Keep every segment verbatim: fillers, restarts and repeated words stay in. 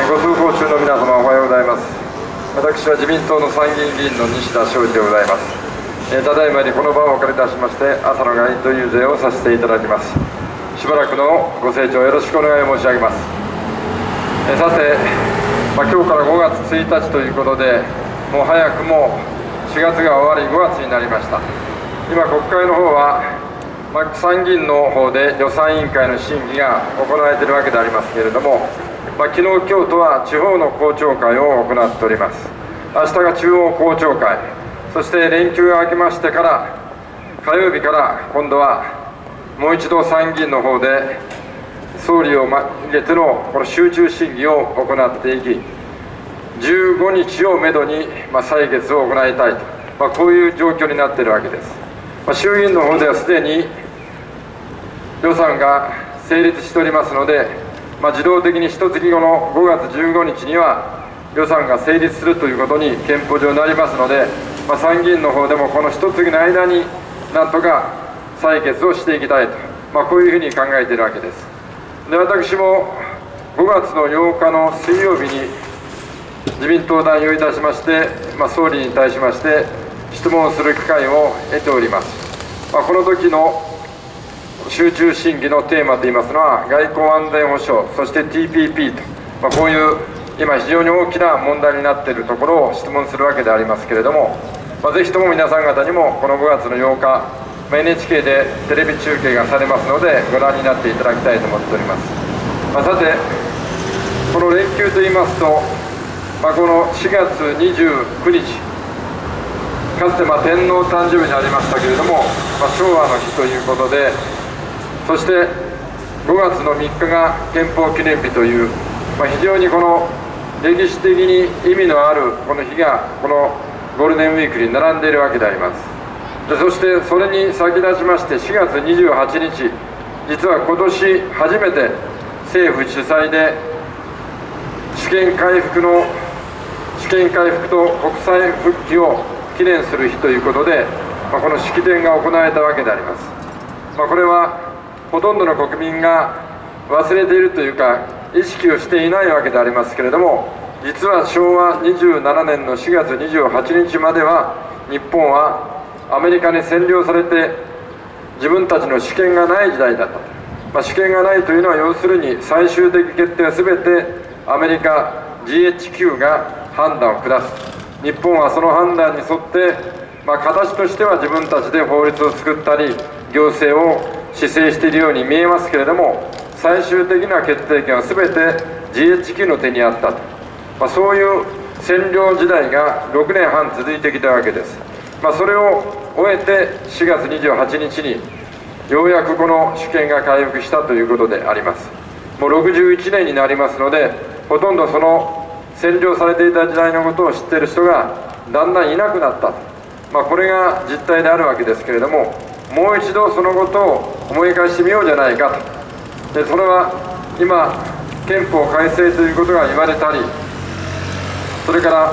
ご通行中の皆様、おはようございます。私は自民党の参議院議員の西田昌司でございます。えー、ただいまにこの場をお借りいたしまして、朝の街頭遊説をさせていただきます。しばらくのご清聴よろしくお願い申し上げます。えー、さて、まあ、今日からごがつついたちということで、もう早くもしがつが終わりごがつになりました。今、国会の方は、まあ、参議院の方で予算委員会の審議が行われているわけでありますけれども、まあ、昨日、今日とは地方の公聴会を行っております。明日が中央公聴会、そして連休が明けましてから、火曜日から今度はもう一度参議院の方で総理を入れてのこの集中審議を行っていき、じゅうごにちをめどにまあ採決を行いたいと、まあ、こういう状況になっているわけです。まあ、衆議院の方ではすでに予算が成立しておりますので、まあ、自動的に一月後のごがつじゅうごにちには予算が成立するということに憲法上なりますので、まあ、参議院の方でもこの一月の間になんとか採決をしていきたいと、まあ、こういうふうに考えているわけです。で、私もごがつのようかの水曜日に自民党代表いたしまして、まあ、総理に対しまして質問する機会を得ております。まあ、この時の集中審議のテーマといいますのは、外交安全保障、そして ティーピーピー と、まあ、こういう今、非常に大きな問題になっているところを質問するわけでありますけれども、まあ、ぜひとも皆さん方にもこのごがつのようか、まあ、エヌエイチケー でテレビ中継がされますので、ご覧になっていただきたいと思っております。まあ、さて、この連休といいますと、まあ、このしがつにじゅうくにち、かつてまあ天皇誕生日にありましたけれども、まあ、昭和の日ということで、そしてごがつのみっかが憲法記念日という、まあ、非常にこの歴史的に意味のあるこの日がこのゴールデンウィークに並んでいるわけであります。で、そしてそれに先立ちましてしがつにじゅうはちにち、実は今年初めて政府主催で主権回復の主権回復と国際復帰を記念する日ということで、まあ、この式典が行われたわけであります。まあ、これはほとんどの国民が忘れているというか、意識をしていないわけでありますけれども、実はしょうわにじゅうななねんのしがつにじゅうはちにちまでは、日本はアメリカに占領されて、自分たちの主権がない時代だった。まあ、主権がないというのは、要するに最終的決定はすべてアメリカ ジーエイチキュー が判断を下す。日本はその判断に沿って、まあ、形としては自分たちで法律を作ったり、行政を施政しているように見えますけれども、最終的な決定権はすべて ジーエイチキュー の手にあったと、まあ、そういう占領時代がろくねんはん続いてきたわけです。まあ、それを終えてしがつにじゅうはちにちにようやくこの主権が回復したということであります。もうろくじゅういちねんになりますので、ほとんどその占領されていた時代のことを知っている人がだんだんいなくなったと、まあ、これが実態であるわけですけれども、もう一度そのことを思い返してみようじゃないかと。で、それは今憲法改正ということが言われたり、それから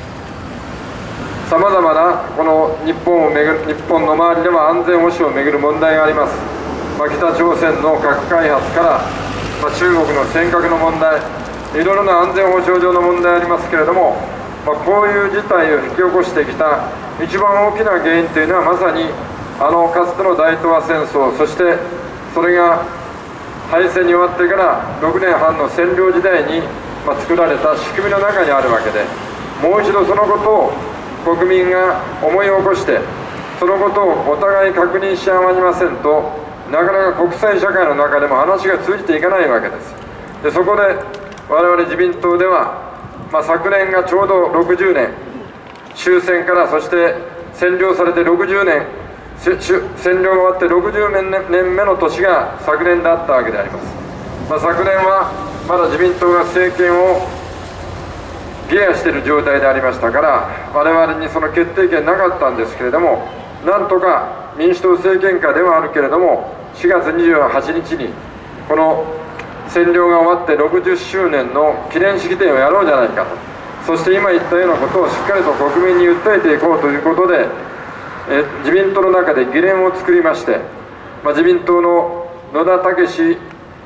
さまざまなこの日本をめぐる日本の周りでも安全保障をめぐる問題があります。まあ、北朝鮮の核開発から、まあ、中国の尖閣の問題、いろいろな安全保障上の問題ありますけれども、まあ、こういう事態を引き起こしてきた一番大きな原因というのは、まさにあのかつての大東亜戦争、そしてそれが敗戦に終わってからろくねんはんの占領時代に、まあ、作られた仕組みの中にあるわけで、もう一度そのことを国民が思い起こして、そのことをお互い確認し合わませんと、なかなか国際社会の中でも話が通じていかないわけです。で、そこで我々自民党では、まあ、昨年がちょうどろくじゅうねん、終戦からそして占領されてろくじゅうねん、占領が終わってろくじゅうねんめの年が昨年であったわけであります。まあ、昨年はまだ自民党が政権を下野している状態でありましたから、我々にその決定権なかったんですけれども、なんとか民主党政権下ではあるけれども、しがつにじゅうはちにちにこの占領が終わってろくじゅっしゅうねんの記念式典をやろうじゃないかと、そして今言ったようなことをしっかりと国民に訴えていこうということで、え自民党の中で議連を作りまして、まあ、自民党の野田毅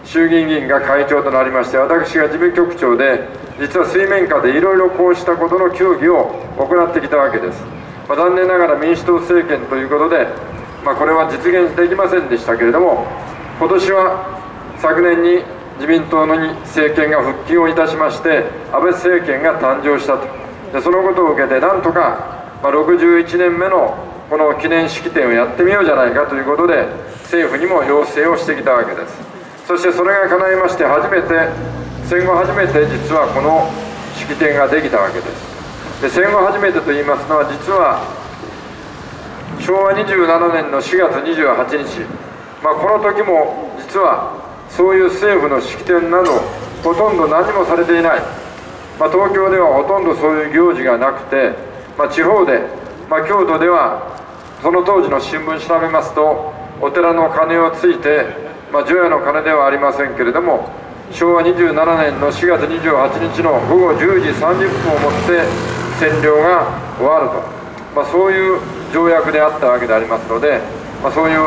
衆議院議員が会長となりまして、私が事務局長で、実は水面下でいろいろこうしたことの協議を行ってきたわけです。まあ、残念ながら民主党政権ということで、まあ、これは実現できませんでしたけれども、今年は昨年に自民党の政権が復帰をいたしまして、安倍政権が誕生したと。でそのことを受けて、なんとか、まあ、ろくじゅういちねんめのこの記念式典をやってみようじゃないかということで、政府にも要請をしてきたわけです。そしてそれが叶いまして、初めて、戦後初めて実はこの式典ができたわけです。で戦後初めてといいますのは、実はしょうわにじゅうななねんのしがつにじゅうはちにち、まあ、この時も実はそういう政府の式典などほとんど何もされていない、まあ、東京ではほとんどそういう行事がなくて、まあ、地方で、まあ、京都ではその当時の新聞調べますと、お寺の鐘をついて、まあ、除夜の鐘ではありませんけれども、しょうわにじゅうななねんのしがつにじゅうはちにちのごごじゅうじさんじゅっぷんをもって占領が終わると、まあ、そういう条約であったわけでありますので、まあ、そういう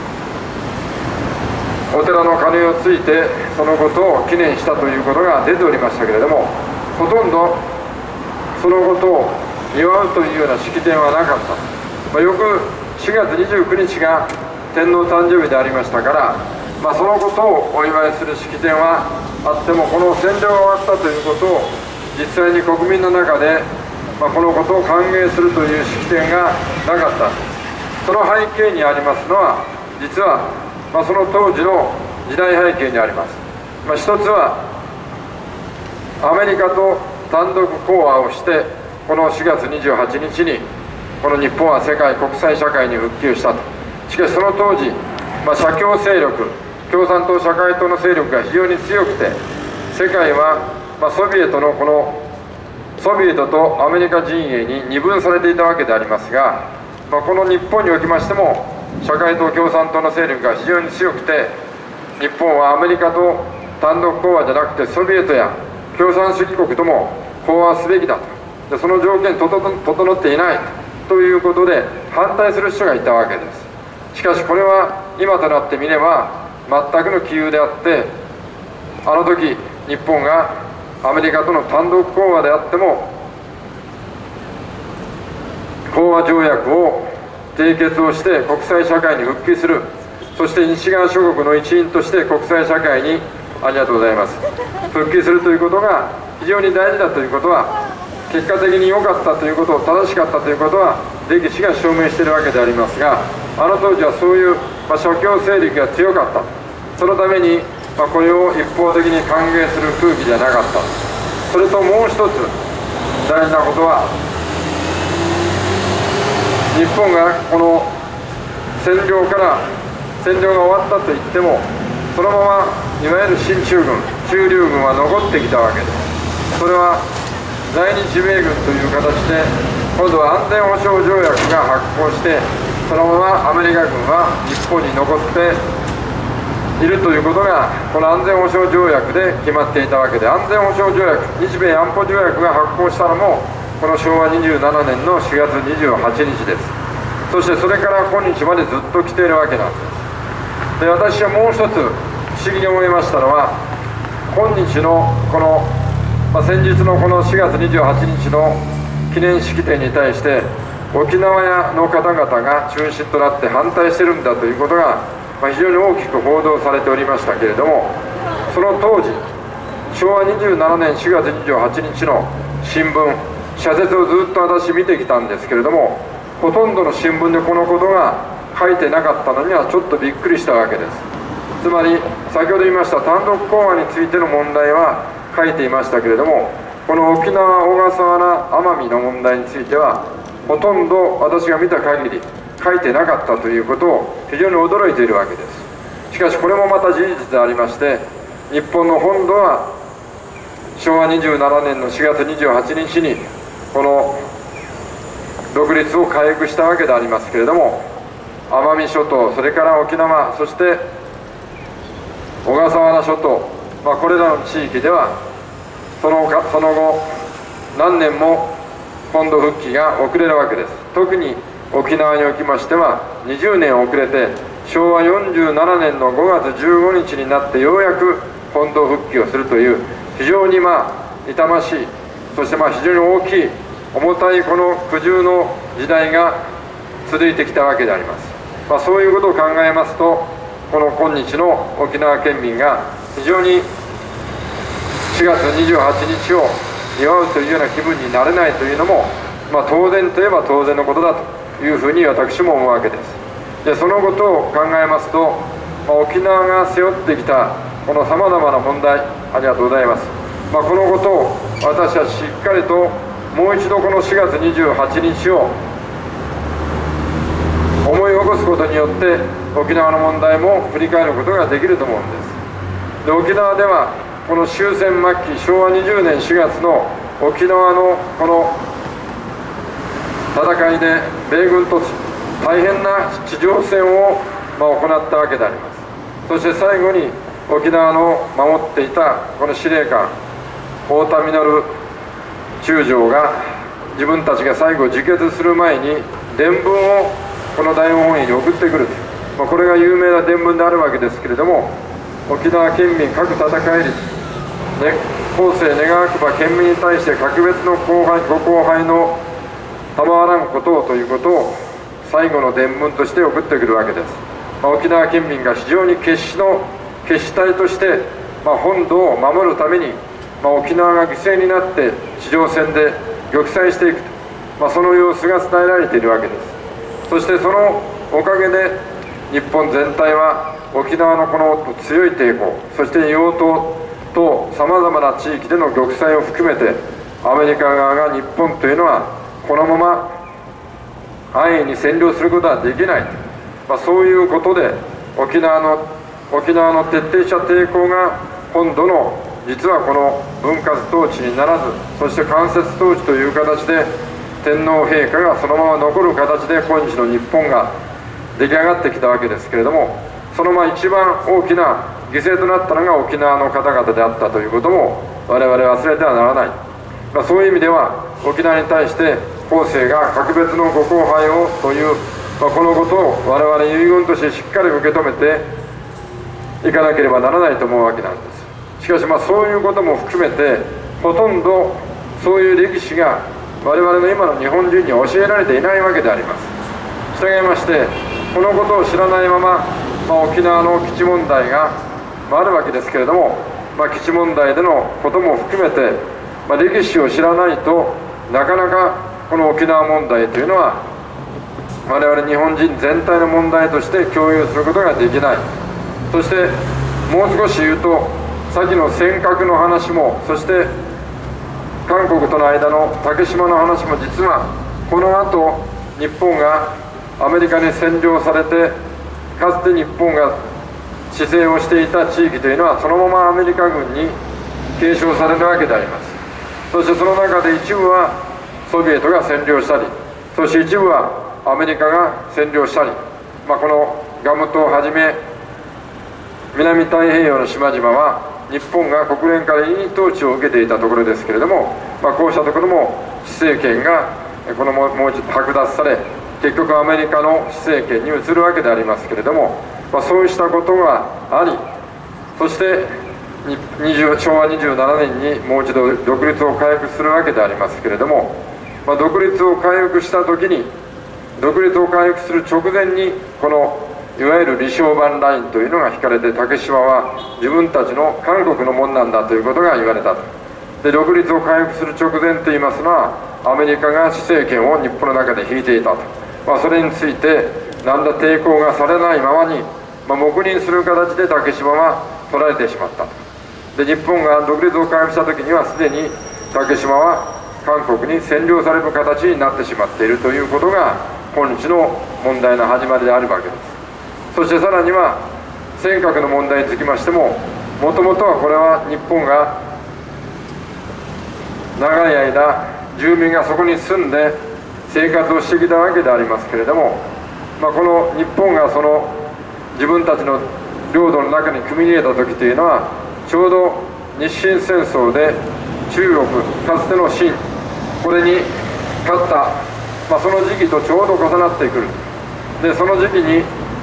お寺の鐘をついてそのことを記念したということが出ておりましたけれども、ほとんどそのことを祝うというような式典はなかった、まあ、翌しがつにじゅうくにちが天皇誕生日でありましたから、まあ、そのことをお祝いする式典はあっても、この占領が終わったということを実際に国民の中で、まあ、このことを歓迎するという式典がなかった。その背景にありますのは、実は、まあ、その当時の時代背景にあります。まあ、一つはアメリカと単独講和をして、このしがつにじゅうはちにちにこの日本は世界国際社会に復旧したと。しかしその当時、まあ、社協勢力、共産党社会党の勢力が非常に強くて、世界は、まあ、ソビエトのこのソビエトとアメリカ陣営に二分されていたわけでありますが、まあ、この日本におきましても社会党共産党の勢力が非常に強くて、日本はアメリカと単独講和じゃなくてソビエトや共産主義国とも講和すべきだと。でその条件整っていないということで反対する人がいたわけです。しかしこれは今となってみれば全くの杞憂であって、あの時日本がアメリカとの単独講和であっても講和条約を締結をして国際社会に復帰する、そして西側諸国の一員として国際社会に、ありがとうございます、復帰するということが非常に大事だということは、結果的に良かったということを、正しかったということは歴史が証明しているわけでありますが、あの当時はそういう、まあ、諸教勢力が強かった。そのために、まあ、これを一方的に歓迎する空気じゃなかった。それともう一つ大事なことは、日本がこの占領から占領が終わったといっても、そのままいわゆる進駐軍、駐留軍は残ってきたわけです。それは在日米軍という形で、今度は安全保障条約が発効して、そのままアメリカ軍は日本に残っているということが、この安全保障条約で決まっていたわけで、安全保障条約、日米安保条約が発効したのも、このしょうわにじゅうななねんのしがつにじゅうはちにちです。そしてそれから今日までずっと来ているわけなんです。で、私はもう一つ不思議に思いましたのは、今日のこの、まあ、先日のこのしがつにじゅうはちにちの記念式典に対して、沖縄屋の方々が中心となって反対してるんだということが、まあ、非常に大きく報道されておりましたけれども、その当時しょうわにじゅうななねんしがつにじゅうはちにちの新聞社説をずっと私見てきたんですけれども、ほとんどの新聞でこのことが書いてなかったのにはちょっとびっくりしたわけです。つまり先ほど言いました単独講和についての問題は書いていましたけれども、この沖縄、小笠原、奄美の問題についてはほとんど私が見た限り書いてなかったということを非常に驚いているわけです。しかしこれもまた事実でありまして、日本の本土はしょうわにじゅうななねんのしがつにじゅうはちにちにこの独立を回復したわけでありますけれども、奄美諸島、それから沖縄、そして小笠原諸島、まあ、これらの地域ではそのかその後何年も本土復帰が遅れるわけです。特に沖縄におきましてはにじゅうねん遅れてしょうわよんじゅうななねんのごがつじゅうごにちになってようやく本土復帰をするという非常にまあ痛ましい、そしてまあ非常に大きい重たいこの苦渋の時代が続いてきたわけであります。まあ、そういうことを考えますと、この今日の沖縄県民が非常にしがつにじゅうはちにちを祝うというような気分になれないというのも、まあ、当然といえば当然のことだというふうに私も思うわけです。でそのことを考えますと、まあ、沖縄が背負ってきたこのさまざまな問題、ありがとうございます、まあ、このことを私はしっかりともう一度このしがつにじゅうはちにちを思い起こすことによって沖縄の問題も振り返ることができると思うんです。で沖縄ではこの終戦末期しょうわにじゅうねんしがつの沖縄のこの戦いで米軍と大変な地上戦をまあ行ったわけであります。そして最後に沖縄の守っていたこの司令官太田稔中将が自分たちが最後自決する前に伝聞をこの大本営に送ってくると、まあ、これが有名な伝聞であるわけですけれども、沖縄県民各戦い率、ね、後世願わくば県民に対して格別の後輩ご後輩の賜らんことをということを最後の伝聞として送ってくるわけです。まあ、沖縄県民が非常に決死の決死隊として、まあ、本土を守るために、まあ、沖縄が犠牲になって地上戦で玉砕していくと、まあ、その様子が伝えられているわけです。そしてそのおかげで日本全体は沖縄のこの強い抵抗、そして硫黄島とさまざまな地域での玉砕を含めてアメリカ側が日本というのはこのまま安易に占領することはできない、まあ、そういうことで沖縄の沖縄の徹底した抵抗が本土の実はこの分割統治にならず、そして間接統治という形で天皇陛下がそのまま残る形で今日の日本が出来上がってきたわけですけれども、そのまあ一番大きな犠牲となったのが沖縄の方々であったということも我々忘れてはならない、まあ、そういう意味では沖縄に対して後世が格別のご後輩をという、まあ、このことを我々遺言としてしっかり受け止めていかなければならないと思うわけなんです。しかしまあそういうことも含めてほとんどそういう歴史が我々の今の日本人に教えられていないわけであります。したがいましてこのことを知らないまま、まあ、沖縄の基地問題が、まあ、あるわけですけれども、まあ、基地問題でのことも含めて、まあ、歴史を知らないとなかなかこの沖縄問題というのは我々日本人全体の問題として共有することができない。そしてもう少し言うとさっきの尖閣の話も、そして韓国との間の竹島の話も、実はこのあと日本がアメリカに占領されてかつて日本が施政をしていた地域というのはそのままアメリカ軍に継承されるわけであります。そしてその中で一部はソビエトが占領したり、そして一部はアメリカが占領したり、まあ、このガム島をはじめ南太平洋の島々は日本が国連から委任統治を受けていたところですけれども、まあ、こうしたところも施政権がこのもう一度剥奪され結局アメリカの施政権に移るわけでありますけれども、まあ、そうしたことがあり、そしてしょうわにじゅうななねんにもう一度独立を回復するわけでありますけれども、まあ、独立を回復した時に独立を回復する直前にこのいわゆる李承晩ラインというのが引かれて、竹島は自分たちの韓国のもんなんだということが言われたと。で独立を回復する直前といいますのはアメリカが施政権を日本の中で引いていたと、まあ、それについて何ら抵抗がされないままに、まあ、黙認する形で竹島は取られてしまったと。で日本が独立を回復した時にはすでに竹島は韓国に占領される形になってしまっているということが今日の問題の始まりであるわけです。そしてさらには尖閣の問題につきましても、もともとはこれは日本が長い間住民がそこに住んで生活をしてきたわけでありますけれども、まあ、この日本がその自分たちの領土の中に組み入れた時というのはちょうど日清戦争で中国かつての清これに勝った、まあ、その時期とちょうど重なってくる。でその時期に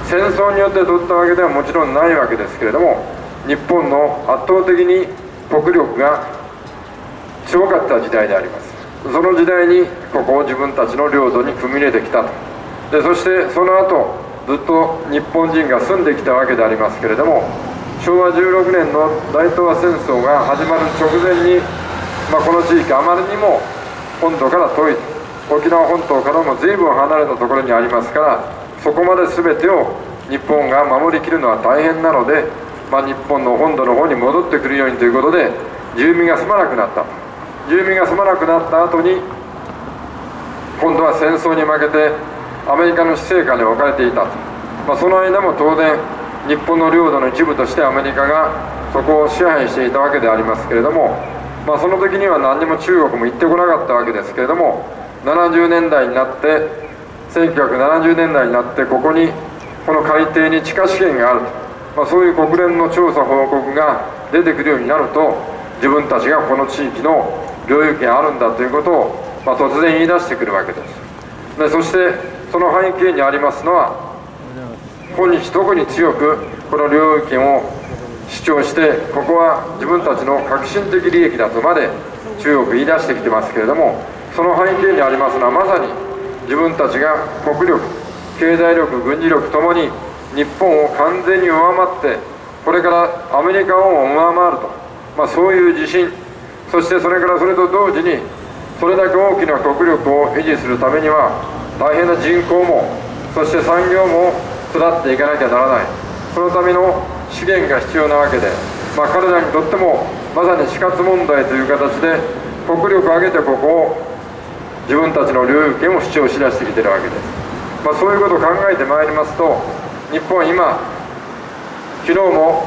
戦争によって取ったわけではもちろんないわけですけれども、日本の圧倒的に国力が強かった時代であります。その時代にここを自分たちの領土に踏み入れてきたと。でそしてその後ずっと日本人が住んできたわけでありますけれども、しょうわじゅうろくねんの大東亜戦争が始まる直前に、まあ、この地域あまりにも本土から遠い、沖縄本島からも随分離れたところにありますから、そこまで全てを日本が守りきるのは大変なので、まあ、日本の本土の方に戻ってくるようにということで住民が住まなくなった。住民が住まなくなった後に今度は戦争に負けてアメリカの施政下に置かれていたと。まあ、その間も当然日本の領土の一部としてアメリカがそこを支配していたわけでありますけれども、まあ、その時には何にも中国も行ってこなかったわけですけれども、ななじゅうねんだいになってせんきゅうひゃくななじゅうねんだいになってここにこの海底に地下資源があると、まあ、そういう国連の調査報告が出てくるようになると、自分たちがこの地域の領有権あるんだということを、まあ、突然言い出してくるわけです。でそしてその背景にありますのは、今日特に強くこの領有権を主張して、ここは自分たちの革新的利益だとまで中国言い出してきてますけれども、その背景にありますのはまさに自分たちが国力、経済力、軍事力ともに日本を完全に上回って、これからアメリカを上回ると、まあ、そういう自信、そしてそれからそれと同時にそれだけ大きな国力を維持するためには大変な人口も、そして産業も育っていかなきゃならない、そのための資源が必要なわけで、まあ、彼らにとってもまさに死活問題という形で国力を上げてここを自分たちの領有権を主張しだしてきているわけです。まあ、そういうことを考えてまいりますと、日本は今昨日も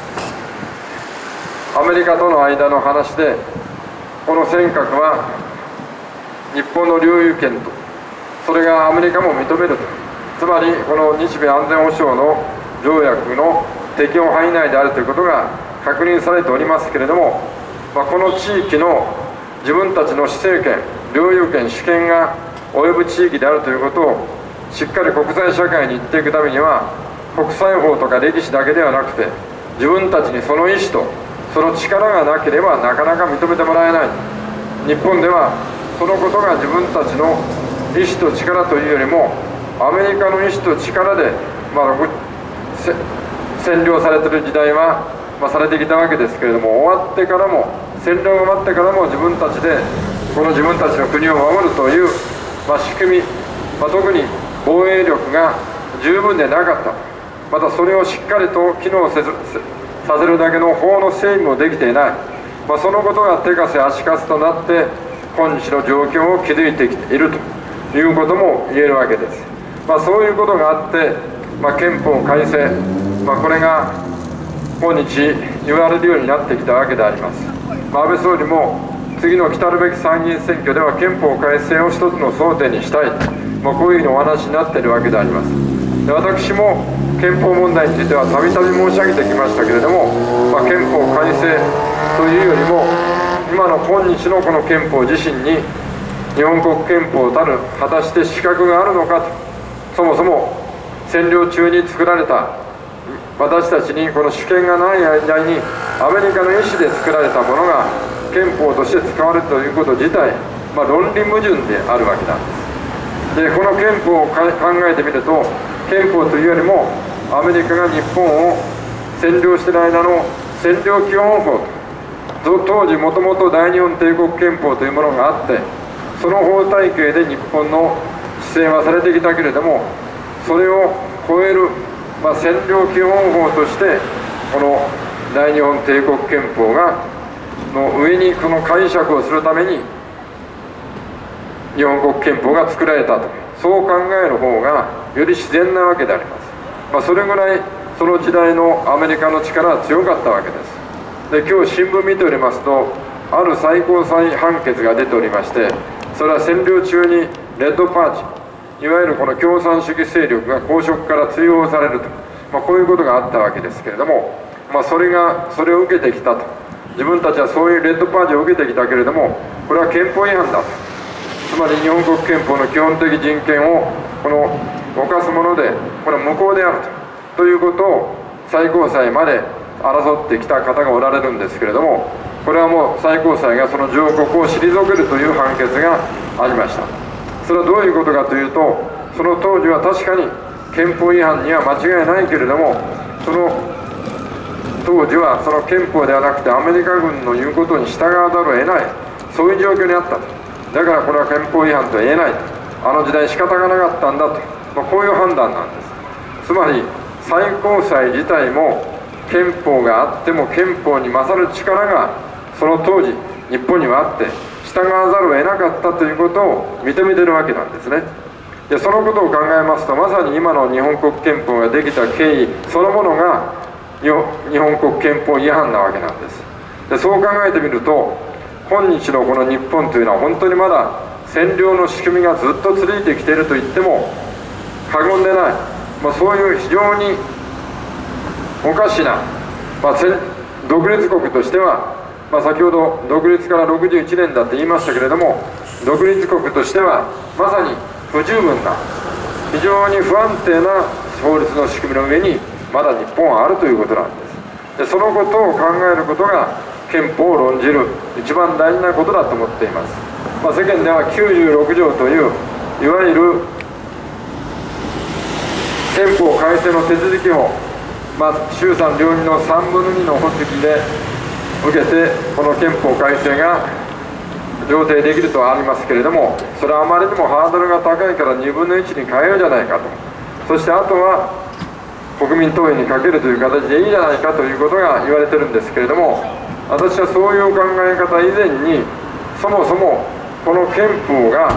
アメリカとの間の話で、この尖閣は日本の領有権と、それがアメリカも認めると、つまりこの日米安全保障の条約の適用範囲内であるということが確認されておりますけれども、まあ、この地域の自分たちの施政権、領有権、主権が及ぶ地域であるということをしっかり国際社会に言っていくためには、国際法とか歴史だけではなくて、自分たちにその意思とその力がなければなかなか認めてもらえない。日本ではそのことが自分たちの意思と力というよりもアメリカの意思と力で、まあ、占領されている時代は、まあ、されてきたわけですけれども、終わってからも占領が終わってからも自分たちでこの自分たちの国を守るという、まあ、仕組み、まあ、特に防衛力が十分でなかった。またそれをしっかりと機能せずさせるだけの法の整備もできていない、まあ、そのことが手かせ足かせとなって今日の状況を築いてきているということも言えるわけです。まあ、そういうことがあって、まあ、憲法改正、まあ、これが今日言われるようになってきたわけであります。まあ、安倍総理も次の来るべき参議院選挙では憲法改正を一つの争点にしたい、まあ、こういうふうにお話になっているわけであります。で私も憲法問題についてはたびたび申し上げてきましたけれども、まあ、憲法改正というよりも今の今日のこの憲法自身に日本国憲法たる果たして資格があるのかと、そもそも占領中に作られた私たちにこの主権がない間にアメリカの意思で作られたものが憲法として使われるということ自体、まあ、論理矛盾であるわけなんです。でこの憲法を考えてみると、憲法というよりもアメリカが日本を占領している間の占領基本法と、当時もともと大日本帝国憲法というものがあって、その法体系で日本の施政はされてきたけれども、それを超える、まあ、占領基本法としてこの大日本帝国憲法がの上にこの解釈をするために日本国憲法が作られたと、そう考える方がより自然なわけであります。まあ、それぐらいその時代のアメリカの力は強かったわけです。で今日新聞見ておりますと、ある最高裁判決が出ておりまして、それは占領中にレッドパーチ、いわゆるこの共産主義勢力が公職から追放されると、まあ、こういうことがあったわけですけれども、まあ、それがそれを受けてきたと、自分たちはそういうレッドパーチを受けてきたけれども、これは憲法違反だと、つまり日本国憲法の基本的人権をこの犯すもので、これは無効であるということを最高裁まで争ってきた方がおられるんですけれども、これはもう最高裁がその上告を退けるという判決がありました。それはどういうことかというと、その当時は確かに憲法違反には間違いないけれども、その当時はその憲法ではなくてアメリカ軍の言うことに従わざるを得ない、そういう状況にあった。だからこれは憲法違反とは言えない、あの時代仕方がなかったんだと、まあ、こういう判断なんです。つまり最高裁自体も憲法があっても憲法に勝る力がその当時日本にはあって従わざるを得なかったということを認めてるわけなんですね。でそのことを考えますと、まさに今の日本国憲法ができた経緯そのものが日本国憲法違反なわけなんです。でそう考えてみると、今日のこの日本というのは本当にまだ占領の仕組みがずっと続いてきていると言っても過言でない、まあ、そういう非常におかしな、まあ、独立国としては、まあ、先ほど独立からろくじゅういちねんだって言いましたけれども、独立国としてはまさに不十分な、非常に不安定な法律の仕組みの上にまだ日本はあるということなんです。でそのことを考えることが憲法を論じる一番大事なことだと思っています。まあ、世間ではきゅうじゅうろく条といういわゆる憲法改正の手続きを、まあ、衆参両院のさんぶんのにの発議で受けてこの憲法改正が上程できるとありますけれども、それはあまりにもハードルが高いからにぶんのいちに変えようじゃないかと、そしてあとは国民投票にかけるという形でいいじゃないかということが言われてるんですけれども、私はそういう考え方以前にそもそもこの憲法が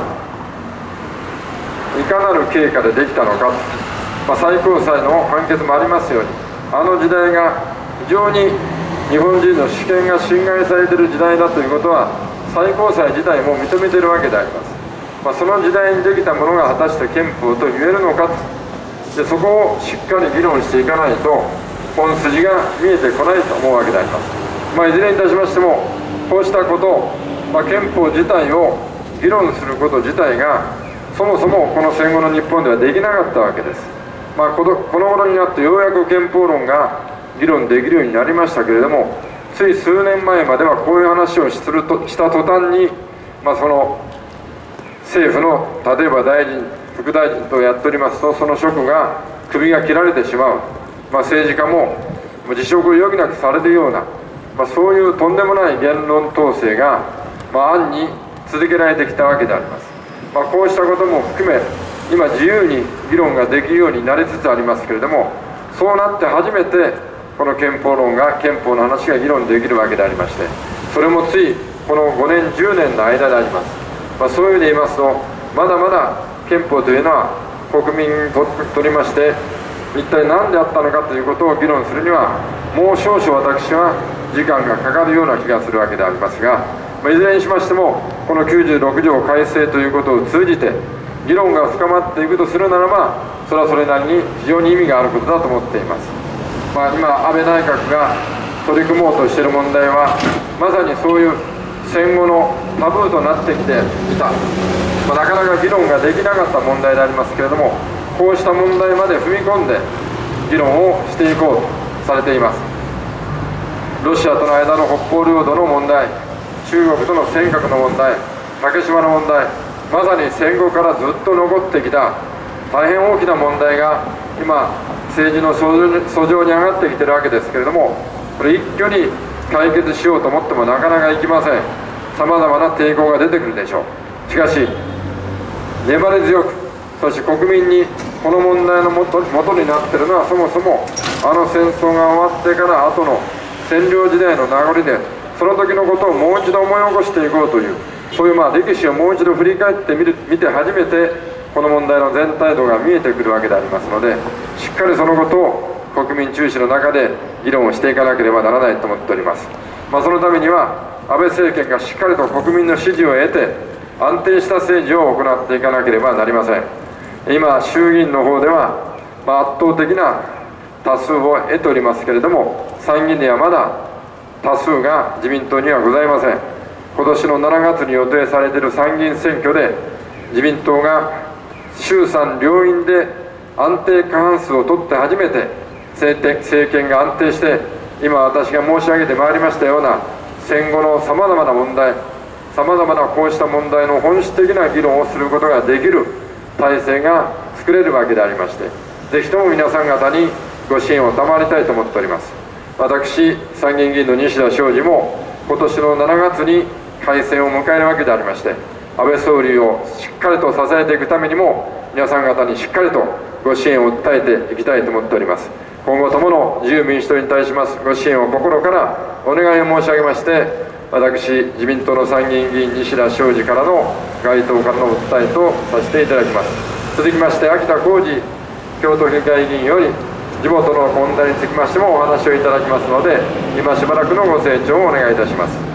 いかなる経過でできたのか、まあ、最高裁の判決もありますように、あの時代が非常に日本人の主権が侵害されている時代だということは最高裁自体も認めているわけであります。まあ、その時代にできたものが果たして憲法と言えるのかと、でそこをしっかり議論していかないと本筋が見えてこないと思うわけであります。まあ、いずれにいたしましてもこうしたことを、まあ、憲法自体を議論すること自体がそもそもこの戦後の日本ではできなかったわけです。まあ、このこの頃になってようやく憲法論が議論できるようになりましたけれども、つい数年前まではこういう話をするとした途端に、まあ、その政府の例えば大臣副大臣とやっておりますとその職が首が切られてしまう、まあ、政治家も辞職を余儀なくされるような、まあ、そういうとんでもない言論統制が、まあ、暗に続けられてきたわけであります。まあ、こうしたことも含め今自由に議論ができるようになりつつありますけれども、そうなって初めてこの憲法論が憲法の話が議論できるわけでありまして、それもついこのごねんじゅうねんの間であります。まあ、そういう意味で言いますとまだまだ憲法というのは国民にとりまして一体何であったのかということを議論するにはもう少々私は時間がかかるような気がするわけでありますが、まあ、いずれにしましてもこのきゅうじゅうろく条改正ということを通じて議論が深まっていくとするならば、それはそれなりに非常に意味があることだと思っています。まあ、今安倍内閣が取り組もうとしている問題はまさにそういう戦後のタブーとなってきていた、まあ、なかなか議論ができなかった問題でありますけれども、こうした問題まで踏み込んで議論をしていこうとされています。ロシアとの間の北方領土の問題、中国との尖閣の問題、竹島の問題、まさに戦後からずっと残ってきた大変大きな問題が今政治の訴状に上がってきているわけですけれども、これ一挙に解決しようと思ってもなかなかいきません。さまざまな抵抗が出てくるでしょう。しかし粘り強く、そして国民にこの問題のもと元になっているのはそもそもあの戦争が終わってから後の占領時代の名残で、その時のことをもう一度思い起こしていこうという、そういうまあ歴史をもう一度振り返ってみる見て初めてこの問題の全体度が見えてくるわけでありますので、しっかりそのことを国民注視の中で議論をしていかなければならないと思っております。まあ、そのためには安倍政権がしっかりと国民の支持を得て安定した政治を行っていかなければなりません。今衆議院の方では、まあ、圧倒的な多数を得ておりますけれども、参議院ではまだ多数が自民党にはございません。今年のしちがつに予定されている参議院選挙で自民党が衆参両院で安定過半数を取って初めて政権が安定して、今私が申し上げてまいりましたような戦後のさまざまな問題、さまざまなこうした問題の本質的な議論をすることができる体制が作れるわけでありまして、ぜひとも皆さん方にご支援を賜りたいと思っております。私、参議院議員の西田昌司も、今年のしちがつに改選を迎えるわけでありまして、安倍総理をしっかりと支えていくためにも、皆さん方にしっかりとご支援を訴えていきたいと思っております。今後ともの自由民主党に対しますご支援を心からお願いを申し上げまして、私、自民党の参議院議員西田昌司からの該当からの訴えとさせていただきます。続きまして、秋田浩二京都府議会議員より、地元の問題につきましてもお話をいただきますので、今しばらくのご清聴をお願いいたします。